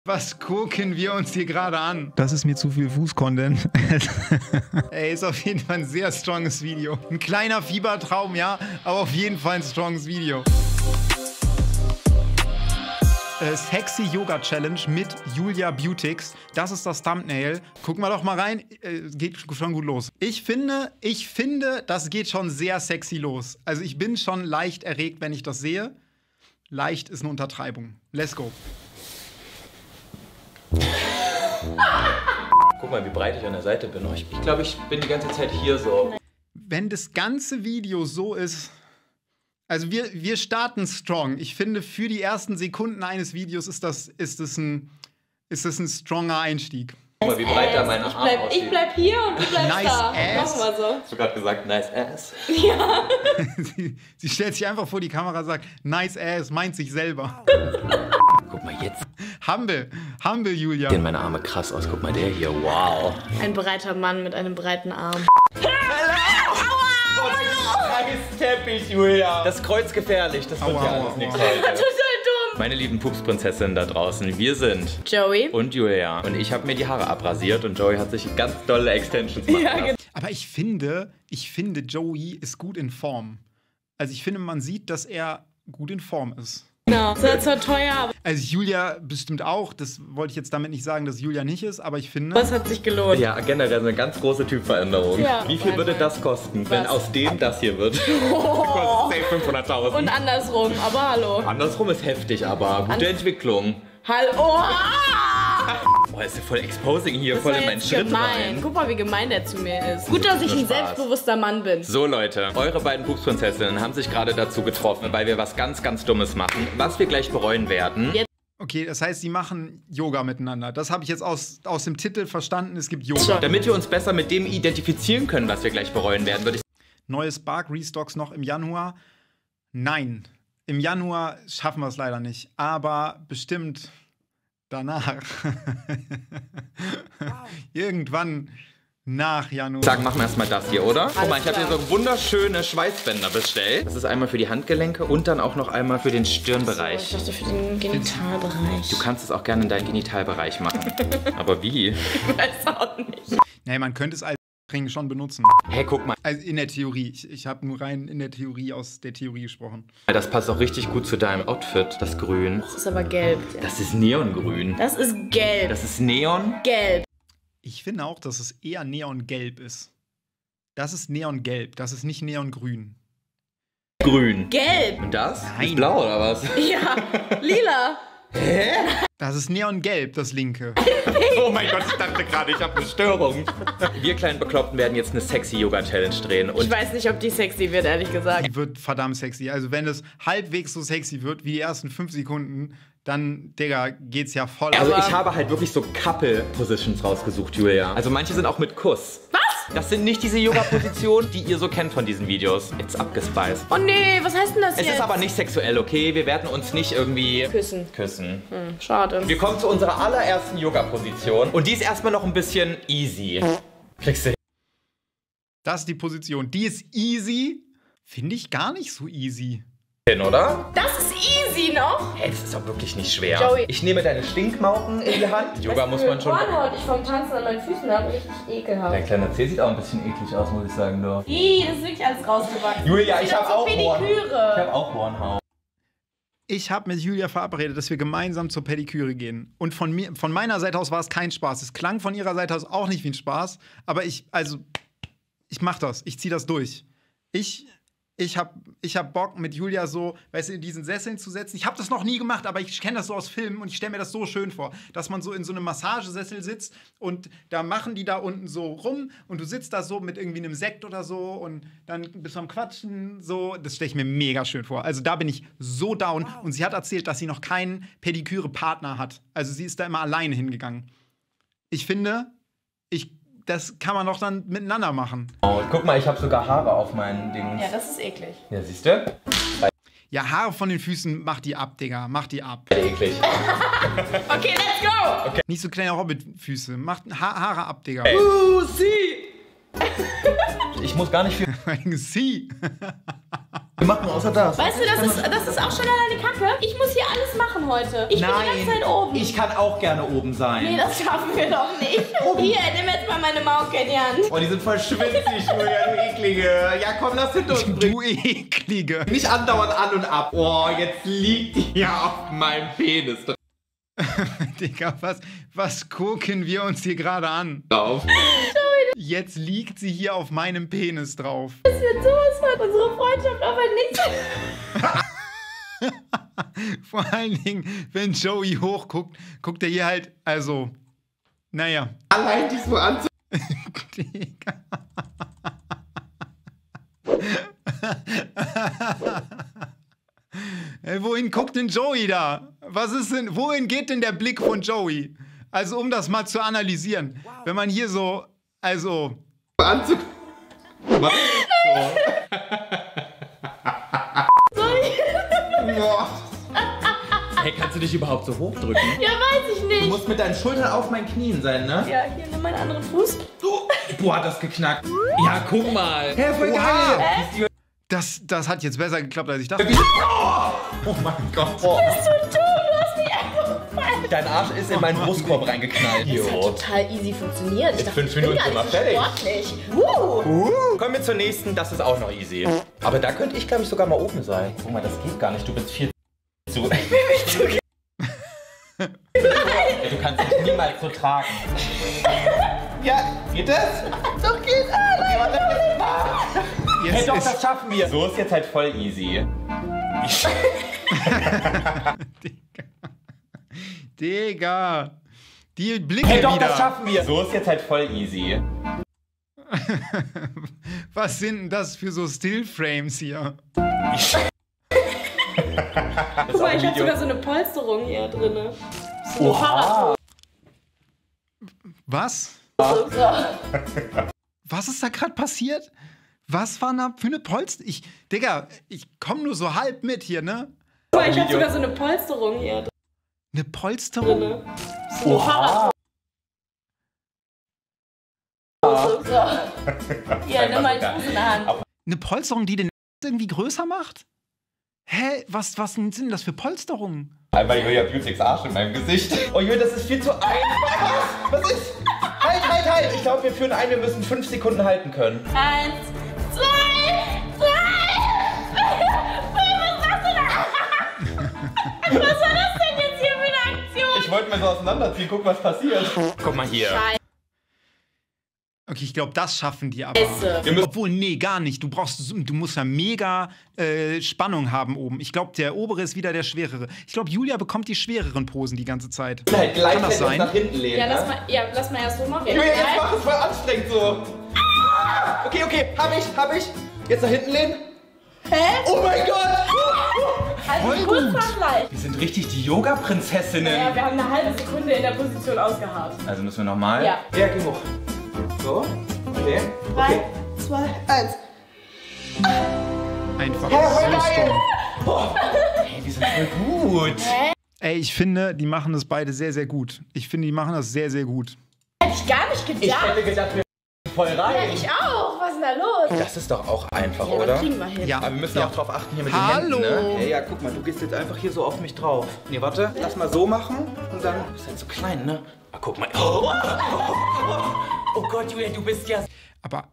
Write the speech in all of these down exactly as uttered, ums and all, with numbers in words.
Was gucken wir uns hier gerade an? Das ist mir zu viel Fuß-Content. Ey, ist auf jeden Fall ein sehr stronges Video. Ein kleiner Fiebertraum, ja, aber auf jeden Fall ein stronges Video. Äh, Sexy Yoga Challenge mit Julia Beautix. Das ist das Thumbnail. Gucken wir doch mal rein. Äh, geht schon gut los. Ich finde, ich finde, das geht schon sehr sexy los. Also ich bin schon leicht erregt, wenn ich das sehe. Leicht ist eine Untertreibung. Let's go. Guck mal, wie breit ich an der Seite bin. Ich, ich glaube, ich bin die ganze Zeit hier so. Wenn das ganze Video so ist... Also wir, wir starten strong. Ich finde, für die ersten Sekunden eines Videos ist das, ist das, ein, ist das ein stronger Einstieg. Guck mal, wie breit da meine Arme aussieht. Ich bleib hier und du bleibst nice da. Ass. Mach mal so. Hast du gerade gesagt, nice ass? Ja. sie, sie stellt sich einfach vor die Kamera und sagt, nice ass, meint sich selber. Guck mal jetzt. Humble, humble, Julia. Sehen meine Arme krass aus. Guck mal, der hier, wow. Ein breiter Mann mit einem breiten Arm. Teppich, Julia. Das ist kreuzgefährlich, das wird Aua, ja aua, alles nichts aua. heute. Total dumm. Meine lieben Pupsprinzessinnen da draußen, wir sind Joey und Julia. Und ich habe mir die Haare abrasiert und Joey hat sich ganz dolle Extensions machen Ja, lassen. Aber ich finde, ich finde, Joey ist gut in Form. Also ich finde, man sieht, dass er gut in Form ist. Genau. Das ist zwar teuer, aber Also Julia bestimmt auch. Das wollte ich jetzt damit nicht sagen, dass Julia nicht ist, aber ich finde... das hat sich gelohnt. Ja, generell eine ganz große Typveränderung. Ja, Wie viel würde das kosten, wenn aus dem das hier wird? Oh. Kostet safe fünfhunderttausend. Und andersrum, aber hallo. Andersrum ist heftig, aber gute Entwicklung. Hallo. Boah, ist ja voll exposing hier, Das voll war in meinen jetzt Schritt gemein. rein. Guck mal, wie gemein der zu mir ist. Gut, dass ich Nur ein Spaß. selbstbewusster Mann bin. So Leute, eure beiden Pupsprinzessinnen haben sich gerade dazu getroffen, weil wir was ganz, ganz Dummes machen, was wir gleich bereuen werden. Jetzt. Okay, das heißt, sie machen Yoga miteinander. Das habe ich jetzt aus, aus dem Titel verstanden. Es gibt Yoga. Damit wir uns besser mit dem identifizieren können, was wir gleich bereuen werden, würde ich Neue Spark Restocks noch im Januar? Nein. Im Januar schaffen wir es leider nicht. Aber bestimmt danach. Irgendwann nach Januar. sagen, machen wir erstmal das hier, oder? Guck mal, ich habe klar. hier so wunderschöne Schweißbänder bestellt. Das ist einmal für die Handgelenke und dann auch noch einmal für den Stirnbereich. Ich dachte für den Genitalbereich. Du kannst es auch gerne in deinen Genitalbereich machen. Aber wie? Ich weiß auch nicht. Nee, man könnte es als Ring schon benutzen. Hey, guck mal. Also in der Theorie. Ich, ich habe nur rein in der Theorie aus der Theorie gesprochen. Das passt auch richtig gut zu deinem Outfit, das Grün. Das ist aber gelb. Das ist Neongrün. Das ist gelb. Das ist Neon. Gelb. Ich finde auch, dass es eher Neongelb ist. Das ist Neongelb, das ist nicht Neongrün. Grün. Gelb. Und das? Nein. Ist blau oder was? Ja. Lila. Das ist Neongelb, das linke. Oh mein Gott, ich dachte gerade, ich habe eine Störung. Wir kleinen Bekloppten werden jetzt eine sexy Yoga-Challenge drehen. Und Ich weiß nicht, ob die sexy wird, ehrlich gesagt. Die wird verdammt sexy. Also wenn es halbwegs so sexy wird wie die ersten fünf Sekunden, dann, Digga, geht's ja voll. also Aber- ich habe halt wirklich so Couple-Positions rausgesucht, Julia. Also manche sind auch mit Kuss. Was? Das sind nicht diese Yoga-Positionen, die ihr so kennt von diesen Videos. Jetzt abgespeist. Oh nee, was heißt denn das Es jetzt? ist aber nicht sexuell, okay? Wir werden uns nicht irgendwie Küssen. küssen. Hm, schade. Wir kommen zu unserer allerersten Yoga-Position. Und die ist erstmal noch ein bisschen easy. Kriegst du Das ist die Position. Die ist easy. Finde ich gar nicht so easy. hin, oder? Das ist easy noch. Hey, das ist doch wirklich nicht schwer. Joey. Ich nehme deine Stinkmauken in die Hand. Yoga muss man schon... Hornhaut ich vom Tanzen an meinen Füßen habe, richtig ekelhaft. Dein kleiner Zeh sieht auch ein bisschen eklig aus, muss ich sagen, du. Ih, das ist wirklich alles rausgewachsen. Julia, Das ich sieht habe aus auch wie Horn. Pediküre. Ich habe auch Hornhaut. Ich habe mit Julia verabredet, dass wir gemeinsam zur Pediküre gehen. Und von, mir, von meiner Seite aus war es kein Spaß. Es klang von ihrer Seite aus auch nicht wie ein Spaß. Aber ich, also, ich mach das. Ich ziehe das durch. Ich, ich hab, ich hab Bock, mit Julia so, weißt du, in diesen Sesseln zu setzen. Ich habe das noch nie gemacht, aber ich kenne das so aus Filmen und ich stelle mir das so schön vor, dass man so in so einem Massagesessel sitzt und da machen die da unten so rum und du sitzt da so mit irgendwie einem Sekt oder so und dann bist du am Quatschen, so. Das stelle ich mir mega schön vor. Also da bin ich so down. Und sie hat erzählt, dass sie noch keinen Pediküre-Partner hat. Also sie ist da immer alleine hingegangen. Ich finde, ich das kann man doch dann miteinander machen. Oh, guck mal, ich habe sogar Haare auf meinen Dingen. Ja, das ist eklig. Ja, siehst du? Ja, Haare von den Füßen, mach die ab, Digga. Mach die ab. Eklig. Okay, let's go! Okay. Nicht so kleine Hobbit-Füße. Mach ha Haare ab, Digga. Uh, sie! Ich muss gar nicht viel Sie. machen, außer das. Weißt du, das ist, das ist auch schon alleine Kacke. Ich muss hier alles alles machen heute. Ich bin die ganze Zeit oben. Ich kann auch gerne oben sein. Nee, das schaffen wir doch nicht. Hier, nimm jetzt mal meine Mauke in die Hand. Oh, die sind voll schwitzig, Julia, du Eklige. Ja, komm, lass hinter uns bringen. Du Eklige. Nicht andauernd an und ab. Oh, jetzt liegt die ja auf meinem Penis Digga, was, was gucken wir uns hier gerade an? drauf. Jetzt liegt sie hier auf meinem Penis drauf. Das wird sowas von unsere Freundschaft aber nicht. Vor allen Dingen, wenn Joey hochguckt, guckt er hier halt, also, naja. Allein dich so anzu... Digga. Ey, wohin guckt denn Joey da? Was ist denn, wohin geht denn der Blick von Joey? Also, um das mal zu analysieren. Wow. Wenn man hier so, also... Anzug... Was? So. Hey, kannst du dich überhaupt so hochdrücken? Ja, weiß ich nicht. Du musst mit deinen Schultern auf meinen Knien sein, ne? Ja, hier, nimm meinen anderen Fuß. Oh, boah, hat das geknackt. Ja, guck mal. Hä, voll Oha. geil. Das, das hat jetzt besser geklappt, als ich dachte. Oh, oh mein Gott. Oh. Was bist du dumm? Du hast mich eingefallen. Dein Arsch ist in meinen Brustkorb reingeknallt. Das hat total easy funktioniert. Ich In dachte, fünf ich bin Minuten gar sind wir nicht so fertig. sportlich. Uh. Uh. Kommen wir zur nächsten, das ist auch noch easy. Aber da könnte ich, glaube ich, sogar mal oben sein. Guck mal, das geht gar nicht, du bist viel zu... Ja, du kannst mich niemals so tragen. Ja, geht das? Doch, geht alles. Jetzt Hey, doch, ist- das schaffen wir. So ist jetzt halt voll easy. Digga. Digga. Die Blicke Hey, doch, wieder. das schaffen wir. So ist jetzt halt voll easy. Was sind denn das für so Stillframes hier? Das Guck mal, ich hab sogar so eine Polsterung hier drin. So eine Oha. Was? Fahrrad. Was ist da gerade passiert? Was war da für eine Polster? Ich, Digga, ich komme nur so halb mit hier, ne? Guck mal, ich hab sogar so eine Polsterung hier Eine Polsterung? drin. So eine Fahrrad. So, so. Hier, nimm mal den Fuß in der Hand. Eine Polsterung, die den irgendwie größer macht? Hä? Was, was sind denn das für Polsterungen? Einmal Julia Beautix Arsch in meinem Gesicht. Oh Julia, das ist viel zu einfach. Was ist? Halt, halt, halt. Ich glaube, wir führen ein, wir müssen fünf Sekunden halten können. Eins, zwei, drei. Was machst du da? Was war das denn jetzt hier für eine Aktion? Ich wollte mal so auseinanderziehen, guck, was passiert. Guck mal hier. Okay, ich glaube, das schaffen die aber. Scheiße. Wir müssen Obwohl, nee, gar nicht. Du brauchst, du musst ja mega äh, Spannung haben oben. Ich glaube, der obere ist wieder der schwerere. Ich glaube, Julia bekommt die schwereren Posen die ganze Zeit. halt Kann das gleichzeitig sein? nach hinten lehnen. Ja, lass ne? mal, ja, lass mal erst so machen. Julia, jetzt mach es voll anstrengend so. Ah! Okay, okay, hab ich, hab ich. Jetzt nach hinten lehnen. Hä? Oh mein Gott. Also Voll kurz gut. nach leicht. Wir sind richtig die Yoga-Prinzessinnen. Ja, wir haben eine halbe Sekunde in der Position ausgeharrt. Also müssen wir nochmal? Ja. Ja, geh hoch. So. Okay. Drei, Okay. zwei, eins. Einfach Voll so geil. strong. Boah. Hey, die sind voll gut. Ey, ich finde, die machen das beide sehr, sehr gut. Ich finde, die machen das sehr, sehr gut. Hätte ich gar nicht gedacht. Ich hätte gedacht, wir voll rein. Ja, ich auch. Was ist denn da los? Das ist doch auch einfach, Ja, oder? das kriegen wir hin. Ja. Aber wir müssen Ja. auch drauf achten hier mit Hallo. den Händen, ne? Hey, ja, guck mal, du gehst jetzt einfach hier so auf mich drauf. Nee, warte, lass mal so machen und dann... Du bist halt so klein, ne? Ah, guck mal. Oh, oh Gott, Julia, du bist ja... Aber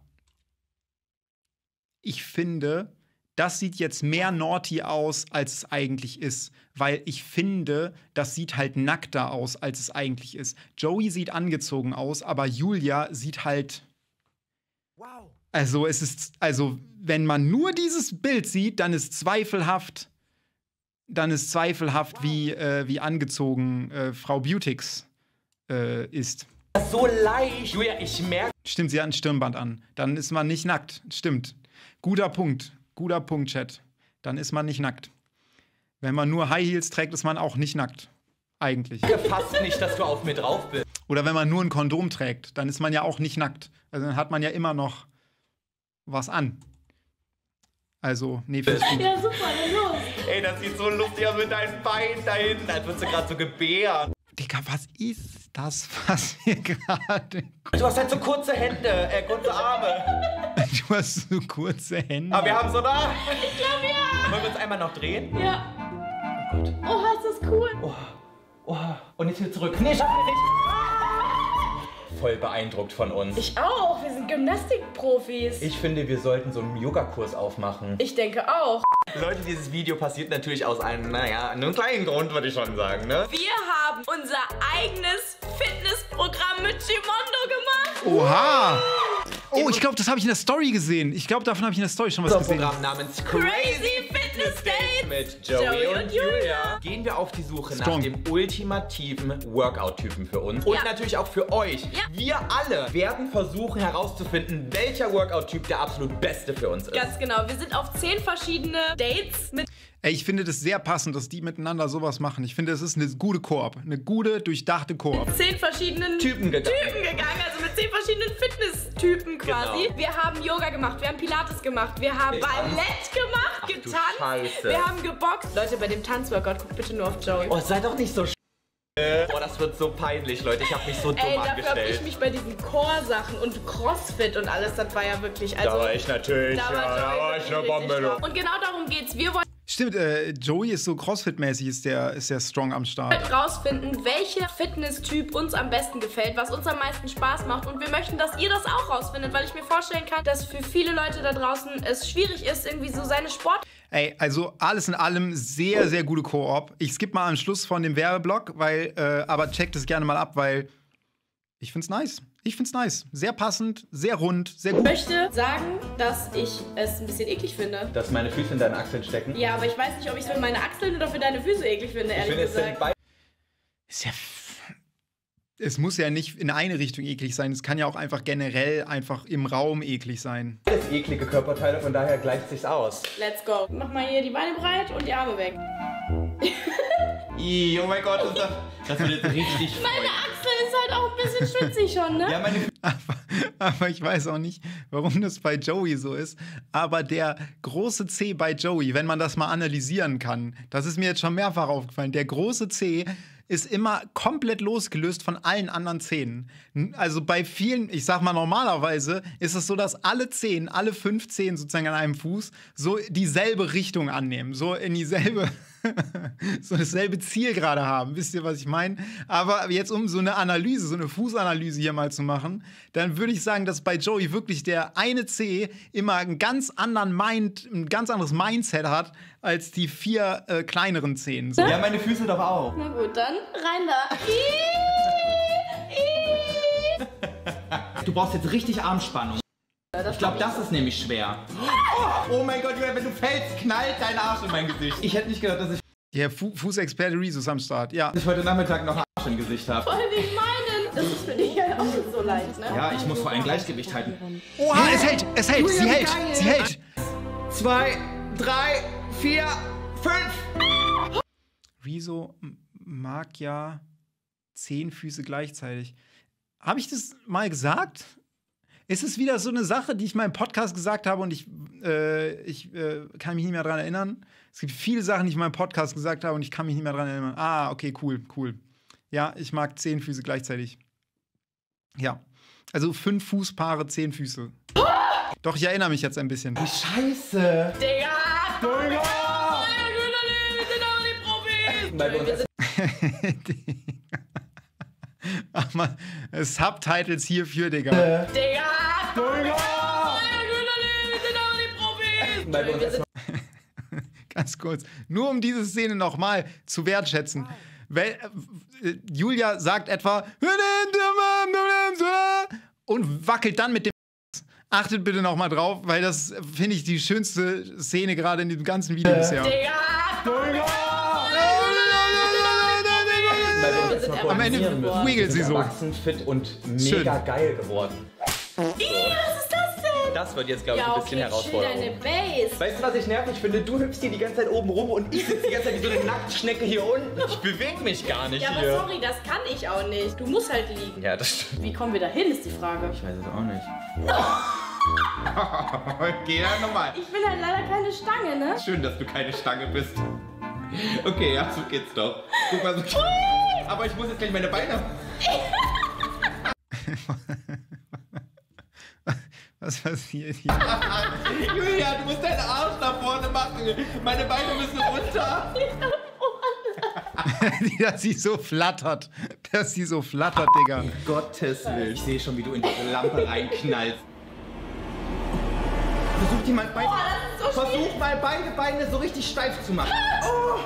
ich finde, das sieht jetzt mehr naughty aus, als es eigentlich ist. Weil ich finde, das sieht halt nackter aus, als es eigentlich ist. Joey sieht angezogen aus, aber Julia sieht halt. Wow. Also, es ist. Also, wenn man nur dieses Bild sieht, dann ist zweifelhaft. Dann ist zweifelhaft, wie, äh, wie angezogen äh, Frau Beautix äh, ist. So leicht. Julia, ich merke... Stimmt, sie hat ein Stirnband an. Dann ist man nicht nackt. Stimmt. Guter Punkt. Guter Punkt, Chat. Dann ist man nicht nackt. Wenn man nur High Heels trägt, ist man auch nicht nackt. Eigentlich. fast nicht, dass du auf mir drauf bist. Oder wenn man nur ein Kondom trägt, dann ist man ja auch nicht nackt. Also dann hat man ja immer noch was an. Also, nee, finde ich gut. Ja, super, dann los. Ey, das sieht so lustig aus mit deinen Beinen da hinten, als würdest du gerade so gebären. Digga, was ist das, was wir gerade... Du hast halt so kurze Hände, äh, kurze Arme. Du hast so kurze Hände. Aber wir haben so da. Ich glaube, ja. Wollen wir uns einmal noch drehen? Ja. Oh, hast du es ist cool. Oh, oh. Und jetzt wieder zurück. Nee, schaffen wir nicht. Voll beeindruckt von uns. Ich auch. Wir sind Gymnastikprofis. Ich finde, wir sollten so einen Yogakurs aufmachen. Ich denke auch. Leute, dieses Video passiert natürlich aus einem, naja, einem kleinen Grund, würde ich schon sagen, ne? Wir haben unser eigenes Fitnessprogramm mit Gimondo gemacht. Oha! Oh, ich glaube, das habe ich in der Story gesehen. Ich glaube, davon habe ich in der Story schon was Unser gesehen. Programm namens Crazy Fitness Dates mit Joey, Joey und, und Julia. Julia. Gehen wir auf die Suche Strong. nach dem ultimativen Workout-Typen für uns. Und Ja. natürlich auch für euch. Ja. Wir alle werden versuchen herauszufinden, welcher Workout-Typ der absolut beste für uns ist. Ganz genau. Wir sind auf zehn verschiedene Dates mit Ey, ich finde das sehr passend, dass die miteinander sowas machen. Ich finde, es ist eine gute Koop. Eine gute, durchdachte Koop. zehn verschiedenen Typen gegangen. Typen gegangen, also mit zehn verschiedenen Fitnesstypen quasi. Genau. Wir haben Yoga gemacht, wir haben Pilates gemacht, wir haben Ich- Ballett gemacht, Ach du getanzt, Scheiße. wir haben geboxt. Leute, bei dem Tanzworkout guckt bitte nur auf Joey. Oh, sei doch nicht so sch... Boah, das wird so peinlich, Leute. Ich habe mich so dumm Ey, dafür habe ich angestellt. mich bei diesen Core-Sachen und Crossfit und alles, das war ja wirklich, also... Da war ich natürlich, da ja, da war ich eine wirklich Bombe. richtig du. drauf. Und genau darum geht's. Wir wollen Stimmt, äh, Joey ist so Crossfit-mäßig, ist der, ist der strong am Start. rausfinden, welcher Fitnesstyp uns am besten gefällt, was uns am meisten Spaß macht. Und wir möchten, dass ihr das auch rausfindet, weil ich mir vorstellen kann, dass für viele Leute da draußen es schwierig ist, irgendwie so seine Sport... Ey, also alles in allem sehr, sehr gute Koop. Ich skippe mal am Schluss von dem Werbeblock, weil, äh, aber checkt es gerne mal ab, weil ich find's nice. Ich find's nice. Sehr passend, sehr rund, sehr Ich gut. möchte sagen, dass ich es ein bisschen eklig finde. Dass meine Füße in deinen Achseln stecken. Ja, aber ich weiß nicht, ob ich es für meine Achseln oder für deine Füße eklig finde, Ich ehrlich finde, es sind gesagt. beide. Ist ja es muss ja nicht in eine Richtung eklig sein. Es kann ja auch einfach generell einfach im Raum eklig sein. Alles eklige Körperteile, von daher gleicht sich's aus. Let's go. Mach mal hier die Beine breit und die Arme weg. Ih, oh mein Gott, das, das wird jetzt richtig Meine Achsel ist halt auch ein bisschen schwitzig schon, ne? Ja, meine Aber, aber ich weiß auch nicht, warum das bei Joey so ist. Aber der große C bei Joey, wenn man das mal analysieren kann, das ist mir jetzt schon mehrfach aufgefallen, der große C ist immer komplett losgelöst von allen anderen Zähnen. Also bei vielen, ich sag mal normalerweise, ist es so, dass alle Zehen, alle fünf Zehen sozusagen an einem Fuß so dieselbe Richtung annehmen, so in dieselbe, so dasselbe Ziel gerade haben. Wisst ihr, was ich meine? Aber jetzt, um so eine Analyse, so eine Fußanalyse hier mal zu machen, dann würde ich sagen, dass bei Joey wirklich der eine Zeh immer einen ganz anderen Mind, ein ganz anderes Mindset hat als die vier äh, kleineren Zehen. So. Ja, meine Füße doch auch. Na gut, dann rein da. Du brauchst jetzt richtig Armspannung. Ich glaube, das ist nämlich schwer. Oh, oh mein Gott, Julia, wenn du fällst, knallt dein Arsch in mein Gesicht. Ich hätte nicht gedacht, dass ich, Der Fu Fußexperte Rezus am Start, ja. dass ich heute Nachmittag noch einen Arsch im Gesicht habe. Voll nicht meinen. Das ist für dich ja auch nicht so leicht, ne? Ja, ich muss vor allem Gleichgewicht halten. Oha, es hält, es hält, sie hält, sie hält. Zwei, drei, vier, fünf. Rezo mag ja zehn Füße gleichzeitig. Habe ich das mal gesagt? Ist es wieder so eine Sache, die ich mal im Podcast gesagt habe und ich, äh, ich äh, kann mich nicht mehr daran erinnern? Es gibt viele Sachen, die ich mal im Podcast gesagt habe und ich kann mich nicht mehr daran erinnern. Ah, okay, cool, cool. Ja, ich mag zehn Füße gleichzeitig. Ja. Also fünf Fußpaare, zehn Füße. Doch, ich erinnere mich jetzt ein bisschen. Scheiße. Digga! Digga! Wir sind auch die Profis! Weil wir uns Ach man, Subtitles hierfür, Digga. Digga! Digga! Wir sind auch die Profis! Weil wir uns erstmal Ganz kurz. Nur um diese Szene nochmal zu wertschätzen. Weil, äh, Julia sagt etwa und wackelt dann mit dem. Achtet bitte nochmal drauf, weil das finde ich die schönste Szene gerade in diesem ganzen Video bisher. Digga! Weil wir uns erstmal Am Ende koordinieren müssen. wiggelt sie Wir sind so. erwachsen, fit und mega Schön. geil geworden. Ih, was ist das denn? Das wird jetzt, glaube ich, Ja, ein bisschen okay, chill Herausforderung. deine Base. Weißt du, was ich nervig finde? Du hüpfst hier die ganze Zeit oben rum und ich sitze die ganze Zeit wie so eine Nacktschnecke hier unten. Ich bewege mich gar nicht Ja, aber hier. sorry, das kann ich auch nicht. Du musst halt liegen. Ja, das stimmt. Wie kommen wir da hin, ist die Frage. Ich weiß es auch nicht. Okay, dann nochmal. Ich bin halt leider keine Stange, ne? Schön, dass du keine Stange bist. Okay, ja, so geht's doch. Guck mal, so. Aber ich muss jetzt gleich meine Beine. Was passiert hier? Julia, du musst deinen Arsch nach vorne machen. Meine Beine müssen runter. Dass sie so flattert. Dass sie so flattert, Digga. Um Gottes Willen. Ich sehe schon, wie du in diese Lampe reinknallst. Versuch die mal beide, oh, so versuch schwierig. mal beide Beine so richtig steif zu machen. Oh.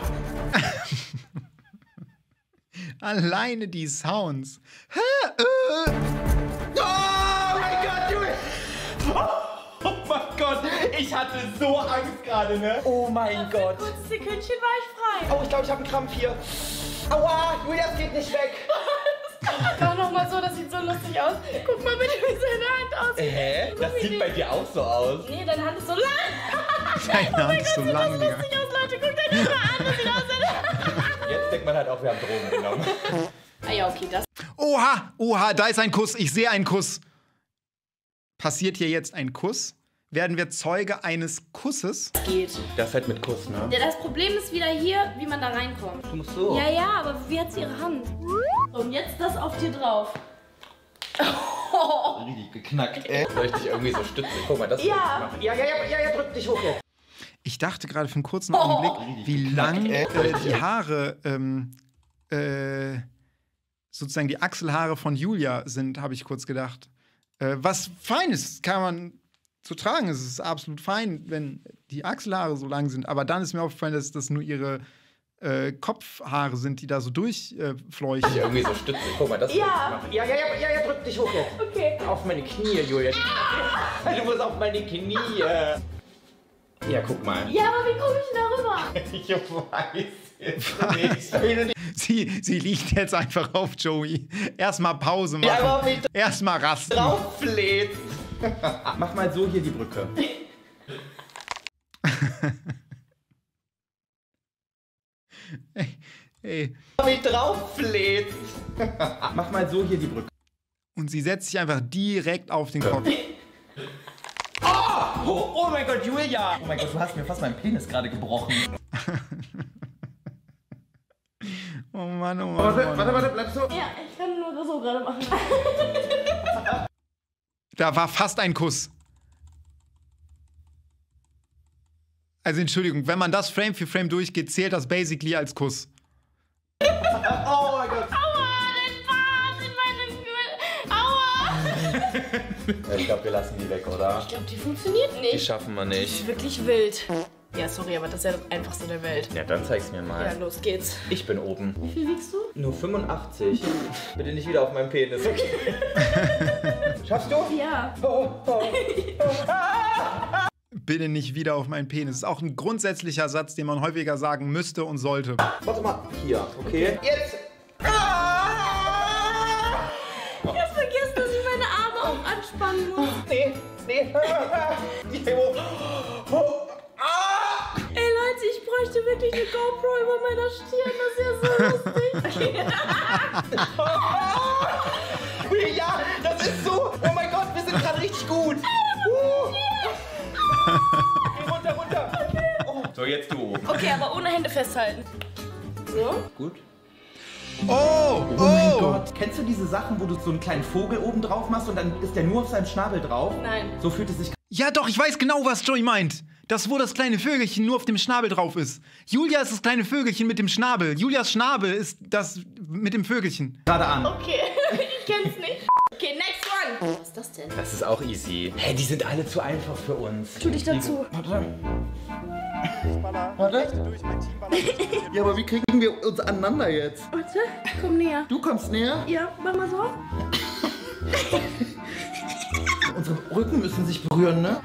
Alleine die Sounds. Oh mein Gott, Junge! Oh, oh mein Gott, ich hatte so Angst gerade, ne? Oh mein Für ein Gott. kurzes Sekündchen war ich frei. Oh, ich glaube, ich habe einen Krampf hier. Aua, Julia, das geht nicht weg. Gar noch mal so, das sieht so lustig aus. Guck mal bitte, wie seine Hand aussieht. Hä? Das sieht bei dir auch so aus. Nee, deine Hand ist so lang. Deine Hand ist so lang, Das sieht Digga. lustig aus, Leute. Guckt euch das mal an, das sieht aus. Jetzt denkt man halt auch, wir haben Drogen genommen. Ah ja, okay, das Oha, oha, da ist ein Kuss. Ich sehe einen Kuss. Passiert hier jetzt ein Kuss? Werden wir Zeuge eines Kusses? geht. Das ist halt mit Kuss, ne? Ja, das Problem ist wieder hier, wie man da reinkommt. Du musst so. Ja, ja, aber wie hat sie ihre Hand? Und jetzt das auf dir drauf. Richtig geknackt, ey. Soll ich dich irgendwie so stützen? Guck mal, das Ja. soll ich machen. Ja, ja, ja, ja, ja, drück dich hoch jetzt. Ich dachte gerade für einen kurzen Augenblick, wie lang äh, die Haare, ähm, äh, sozusagen die Achselhaare von Julia sind, habe ich kurz gedacht. Äh, was fein ist, kann man so tragen. Es ist absolut fein, wenn die Achselhaare so lang sind. Aber dann ist mir aufgefallen, dass das nur ihre äh, Kopfhaare sind, die da so durchfleuchen. Dich irgendwie so stützen. Guck mal, das soll Ja. ich machen. Ja, ja, ja, ja, ja, drück dich hoch jetzt. Okay. Auf meine Knie, Julia. Du musst auf meine Knie. Ja, guck mal. Ja, aber wie komme ich denn da rüber? Ich weiß jetzt nicht. Sie, sie liegt jetzt einfach auf Joey. Erstmal Pause Ja, aber machen. wie Erstmal rasten. drauffläht. Mach mal so hier die Brücke. Ey, ey. Wie drauffläht. Mach mal so hier die Brücke. Und sie setzt sich einfach direkt auf den Kopf. Oh, oh mein Gott, Julia! Oh mein Gott, du hast mir fast meinen Penis gerade gebrochen. Oh Mann, oh Mann. Warte, oh Mann. warte, warte, bleib so. Ja, ich kann nur so gerade machen. Da war fast ein Kuss. Also Entschuldigung, wenn man das Frame für Frame durchgeht, zählt das basically als Kuss. Oh mein Gott. Aua, den Bart in meinem Gürtel. Aua. Ich glaube, wir lassen die weg, oder? Ich glaube, die funktioniert Die nicht. schaffen wir Das nicht. ist wirklich wild. Ja, sorry, aber das ist ja das Einfachste der Welt. Ja, dann zeig's mir Ja, mal. los geht's. Ich bin oben. Wie viel wiegst du? Nur fünfundachtzig. Bitte nicht wieder auf meinen Penis. Schaffst du? Ja. Oh, oh. Bitte nicht wieder auf meinen Penis. Das ist auch ein grundsätzlicher Satz, den man häufiger sagen müsste und sollte. Warte mal. Hier, okay? Jetzt! Ah! Ich hab vergessen, dass ich meine Arme auch anspannen muss. Nee, nee. Oh. Oh. Ah! Ey Leute, ich bräuchte wirklich eine GoPro über meiner Stirn. Das ist ja so lustig. Ja, das ist so. Oh mein Gott, wir sind gerade richtig gut. Uh. Geh runter, runter. Oh. So, jetzt du oben. Okay, aber ohne Hände festhalten. So? Gut. Oh, Oh mein Gott. Kennst du diese Sachen, wo du so einen kleinen Vogel oben drauf machst und dann ist der nur auf seinem Schnabel drauf? Nein. So fühlt es sich. Ja doch, ich weiß genau, was Joey meint. Das, wo das kleine Vögelchen nur auf dem Schnabel drauf ist. Julia ist das kleine Vögelchen mit dem Schnabel. Julias Schnabel ist das mit dem Vögelchen. Gerade an. Okay, ich kenn's nicht. Okay, next one. Was ist das denn? Das ist auch easy. Hä, die sind alle zu einfach für uns. Tu dich dazu. Warte. Warte. Ja, aber wie kriegen wir uns aneinander jetzt? Warte, komm näher. Du kommst näher. Ja, mach mal so. Unsere Rücken müssen sich berühren, ne?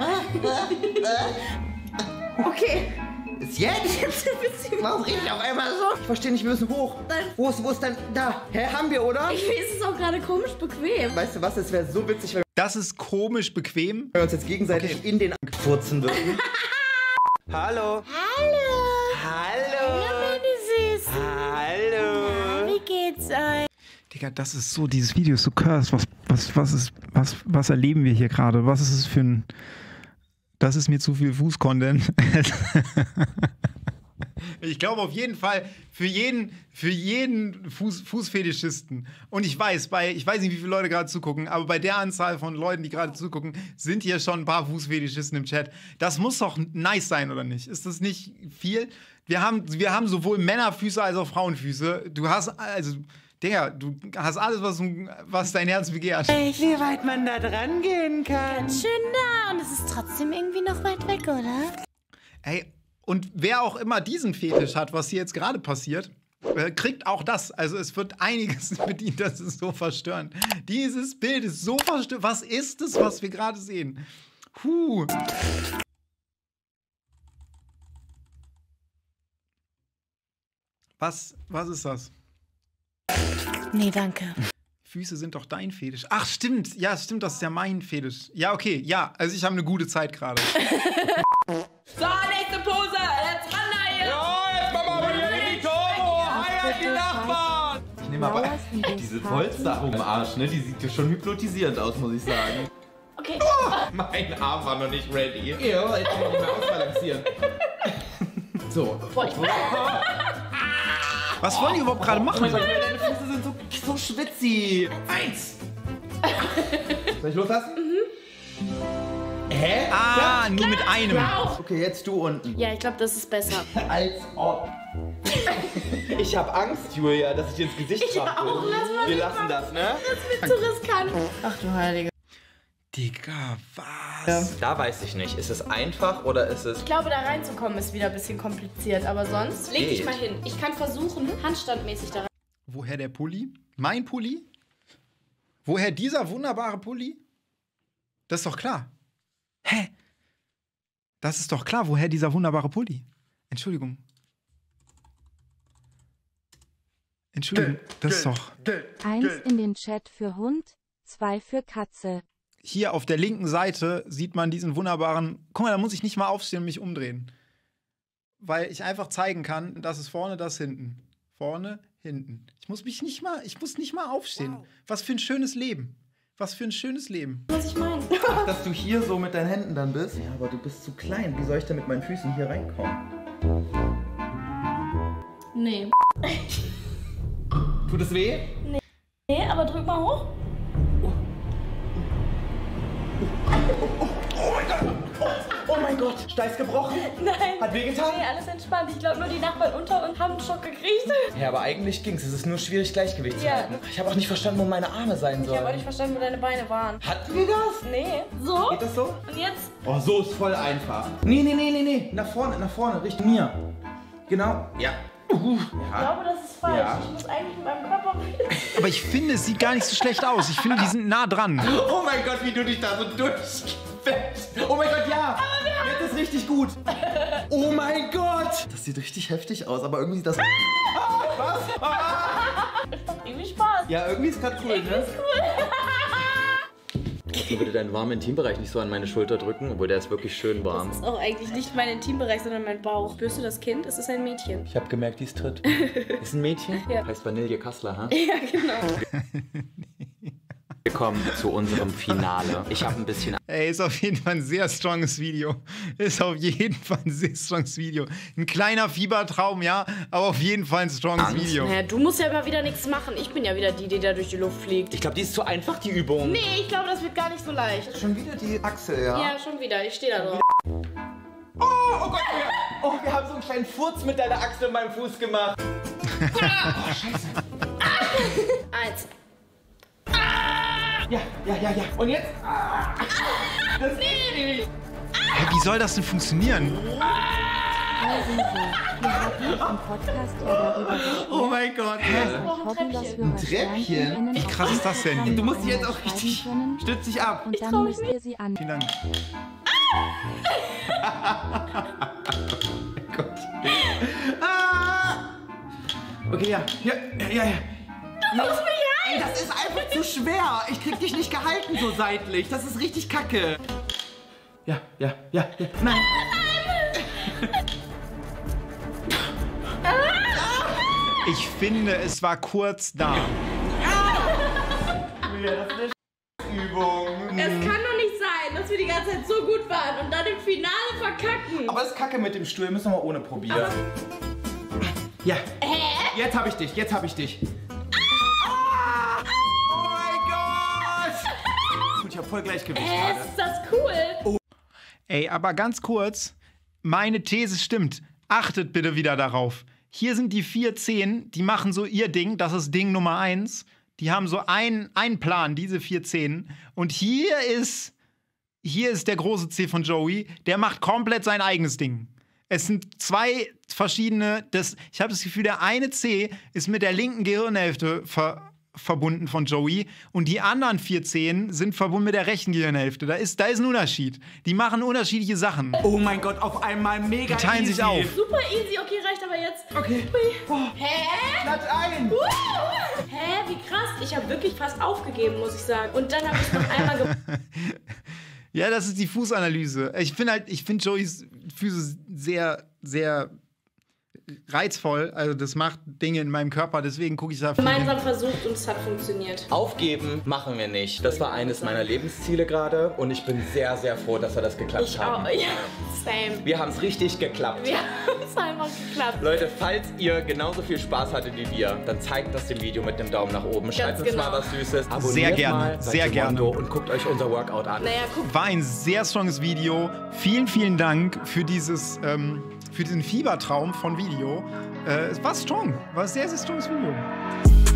Okay. Ist jetzt? Jetzt ein bisschen. Warum rede ich auf einmal so? Ich verstehe nicht, wir müssen hoch. Nein. Wo ist, wo ist dann? Da. Hä, haben wir, oder? Ich weiß, es ist auch gerade komisch bequem. Weißt du was, es wäre so witzig, wenn Das ist komisch bequem. wir uns jetzt gegenseitig in den furzen würden. Hallo. Hallo. Hallo. Meine Süße. Hallo. Wie geht's euch? Digga, das ist so, dieses Video ist so cursed. Was, was, was, ist, was, was erleben wir hier gerade? Was ist es für ein... Das ist mir zu viel Fußcontent. Ich glaube auf jeden Fall für jeden, für jeden Fuß, Fußfetischisten. Und ich weiß, bei, ich weiß nicht, wie viele Leute gerade zugucken, aber bei der Anzahl von Leuten, die gerade zugucken, sind hier schon ein paar Fußfetischisten im Chat. Das muss doch nice sein, oder nicht? Ist das nicht viel? Wir haben, wir haben sowohl Männerfüße als auch Frauenfüße. Du hast, also, Digga, du hast alles, was, was dein Herz begehrt. Wie weit man da dran gehen kann. Ganz schön nah. Und es ist trotzdem irgendwie noch weit weg, oder? Ey, und wer auch immer diesen Fetisch hat, was hier jetzt gerade passiert, äh, kriegt auch das. Also es wird einiges bedient, das ist so verstörend. Dieses Bild ist so verstörend. Was ist es, was wir gerade sehen? Huh. Was, was ist das? Nee, danke. Füße sind doch dein Fetisch. Ach, stimmt. Ja, stimmt, das ist ja mein Fetisch. Ja, okay, ja. Also ich habe eine gute Zeit gerade. So, nächste Pose. Jetzt ran da hier. Ja, jetzt machen wir mal hier die Turbo. Heiert die Nachbarn. Ich nehme aber diese Polster um den Arsch, ne? Die sieht ja schon hypnotisierend aus, muss ich sagen. Okay. Oh, mein Arm war noch nicht ready. Ja, jetzt kann ich nicht mehr ausbalancieren. So. Boah, ich Was wollen die überhaupt gerade machen? Oh mein Gott, deine Füße sind so, so schwitzig. Eins. Soll ich loslassen? Mhm. Hä? Ah, ja, nur mit einem. Okay, jetzt du unten. Ja, ich glaube, das ist besser. Als ob. Ich hab Angst, Julia, dass ich dir ins Gesicht Ich auch, lass mal Wir nicht lassen machen. das, ne? Das wird zu riskant. Ach du Heilige. Digga, was? Da weiß ich nicht. Ist es einfach oder ist es... Ich glaube, da reinzukommen ist wieder ein bisschen kompliziert, aber sonst leg dich Geht. mal hin. Ich kann versuchen, handstandmäßig da rein. Woher der Pulli? Mein Pulli? Woher dieser wunderbare Pulli? Das ist doch klar. Hä? Das ist doch klar, woher dieser wunderbare Pulli? Entschuldigung. Entschuldigung, das ist doch... Eins in den Chat für Hund, zwei für Katze. Hier auf der linken Seite sieht man diesen wunderbaren... Guck mal, da muss ich nicht mal aufstehen und mich umdrehen. Weil ich einfach zeigen kann, das ist vorne, das hinten. Vorne, hinten. Ich muss mich nicht mal, ich muss nicht mal aufstehen. Wow. Was für ein schönes Leben. Was für ein schönes Leben. Was ich meine. Ach, dass du hier so mit deinen Händen dann bist? Ja, aber du bist zu klein. Wie soll ich denn mit meinen Füßen hier reinkommen? Nee. Tut es weh? Nee, aber drück mal hoch. Oh mein Gott! Oh, oh mein Gott! Steiß gebrochen? Nein. Hat wehgetan? Nee, alles entspannt. Ich glaube, nur die Nachbarn unter uns haben einen Schock gekriegt. Ja, aber eigentlich ging's. Es ist nur schwierig, Gleichgewicht zu Ja. halten. Ich habe auch nicht verstanden, wo meine Arme sein Ich habe auch sollen. nicht verstanden, wo deine Beine waren. Hatten wir das? Nee. So? Geht das so? Und jetzt? Oh, so ist voll einfach. Nee, nee, nee, nee, nee. Nach vorne, nach vorne, Richtung mir. Genau. Ja. Uh, Ich ja. glaube, das ist falsch. Ja. Ich muss eigentlich mit meinem Körper... Aber ich finde, es sieht gar nicht so schlecht aus. Ich finde, die sind nah dran. Oh mein Gott, wie du dich da so durchquetscht. Oh mein Gott, ja. Jetzt ist richtig gut. Oh mein Gott. Das sieht richtig heftig aus, aber irgendwie sieht das... Ah, was? Ah. Irgendwie Spaß. Ja, irgendwie ist gerade cool, ne? Ist cool. Kannst du bitte deinen warmen Intimbereich nicht so an meine Schulter drücken? Obwohl, der ist wirklich schön warm. Das ist auch eigentlich nicht mein Intimbereich, sondern mein Bauch. Spürst du das Kind? Es ist ein Mädchen. Ich habe gemerkt, wie es tritt. Ist ein Mädchen? Ja. Heißt Vanille Kassler, ha? Ja, genau. Wir kommen zu unserem Finale. Ich habe ein bisschen... Ey, ist auf jeden Fall ein sehr stronges Video. Ist auf jeden Fall ein sehr stronges Video. Ein kleiner Fiebertraum, ja, aber auf jeden Fall ein stronges Angst. Video. Naja, du musst ja immer wieder nichts machen. Ich bin ja wieder die, die da durch die Luft fliegt. Ich glaube, die ist zu einfach, die Übung. Nee, ich glaube, das wird gar nicht so leicht. Schon wieder die Achsel, ja? Ja, schon wieder. Ich stehe da drauf. Oh, oh Gott, wir, oh, wir haben so einen kleinen Furz mit deiner Achsel und meinem Fuß gemacht. Oh, scheiße. Eins. Ja, ja, ja, ja. Und jetzt? Das nee. Hä, wie soll das denn funktionieren? Also, wir haben uns im Podcast ja darüber gesprochen. Oh mein Gott. Wir hoffen, dass wir was Treppchen? Wie krass ist das denn? Du musst die jetzt auch richtig... Stütz dich ab. Und dann müsst ihr sie an. Vielen Dank. Gott. Ah. Okay, ja. Ja, ja, ja. Du musst mich rein. Das ist einfach zu schwer. Ich krieg dich nicht gehalten so seitlich. Das ist richtig kacke. Ja, ja, ja, ja. Nein. Ich finde, es war kurz da. Übung. Es kann doch nicht sein, dass wir die ganze Zeit so gut waren und dann im Finale verkacken. Aber das ist kacke mit dem Stuhl, wir müssen wir mal ohne probieren. Aber ja. Hä? Jetzt hab ich dich, jetzt hab ich dich. Ah! Oh mein Gott! Gut, ich hab voll Gleichgewicht Äh, gerade. ist das cool? Oh. Ey, aber ganz kurz, meine These stimmt. Achtet bitte wieder darauf. Hier sind die vier Zehen, die machen so ihr Ding, das ist Ding Nummer eins. Die haben so einen, einen Plan, diese vier Zehen. Und hier ist, hier ist der große C von Joey, der macht komplett sein eigenes Ding. Es sind zwei verschiedene, das, ich habe das Gefühl, der eine C ist mit der linken Gehirnhälfte ver, verbunden von Joey und die anderen vier Zehen sind verbunden mit der rechten Gehirnhälfte. Da ist, da ist ein Unterschied. Die machen unterschiedliche Sachen. Oh mein Gott, auf einmal mega Die teilen easy. sich auf. Super easy, okay, reicht aber jetzt. Okay. Hui. Hä? Klatsch ein. Uh. Hä, wie krass. Ich habe wirklich fast aufgegeben, muss ich sagen. Und dann habe ich es noch einmal gemacht. Ja, das ist die Fußanalyse. Ich finde halt, ich finde Joeys Füße sehr, sehr reizvoll. Also das macht Dinge in meinem Körper, deswegen gucke ich da viel hin. Gemeinsam versucht und es hat funktioniert. Aufgeben machen wir nicht. Das war eines meiner Lebensziele gerade und ich bin sehr, sehr froh, dass wir das geklappt Ich haben. auch, ja, same. Wir haben es richtig geklappt. Wir haben es einfach geklappt. Leute, falls ihr genauso viel Spaß hattet wie wir, dann zeigt das dem Video mit dem Daumen nach oben. Schreibt uns genau. mal was Süßes. Abonniert Sehr gerne, mal, seid sehr gerne. Mondo und guckt euch unser Workout an. Naja, guck. War ein sehr stronges Video. Vielen, vielen Dank für dieses, ähm, für diesen Fiebertraum von Video. Äh, es war strong. War ein sehr, sehr stronges Video.